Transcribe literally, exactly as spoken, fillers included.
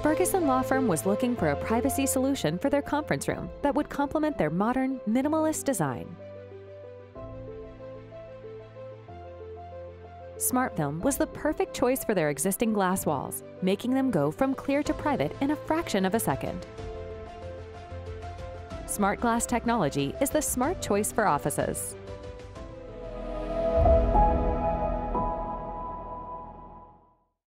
Ferguson Law Firm was looking for a privacy solution for their conference room that would complement their modern, minimalist design. SmartFilm was the perfect choice for their existing glass walls, making them go from clear to private in a fraction of a second. Smart glass technology is the smart choice for offices.